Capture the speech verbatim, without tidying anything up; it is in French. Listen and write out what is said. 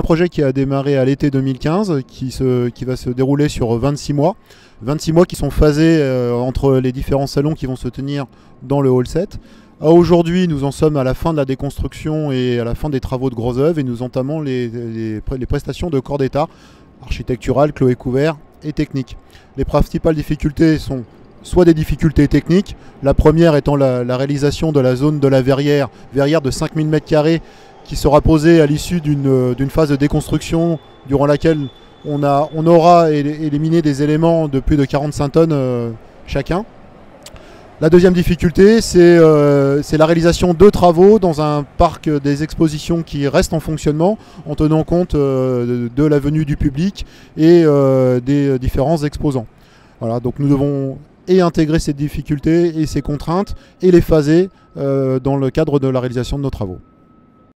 un projet qui a démarré à l'été deux mille quinze, qui, se, qui va se dérouler sur vingt-six mois. vingt-six mois qui sont phasés euh, entre les différents salons qui vont se tenir dans le hall sept. Aujourd'hui, nous en sommes à la fin de la déconstruction et à la fin des travaux de gros œuvres et nous entamons les, les, les prestations de corps d'état architectural, clos et couvert et techniques. Les principales difficultés sont soit des difficultés techniques, la première étant la, la réalisation de la zone de la verrière, verrière de cinq mille mètres carrés qui sera posée à l'issue d'une d'une phase de déconstruction durant laquelle on, a, on aura éliminé des éléments de plus de quarante-cinq tonnes euh, chacun. La deuxième difficulté, c'est euh, la réalisation de travaux dans un parc des expositions qui reste en fonctionnement en tenant compte euh, de, de la venue du public et euh, des différents exposants. Voilà, donc nous devons et intégrer ces difficultés et ces contraintes et les phaser euh, dans le cadre de la réalisation de nos travaux.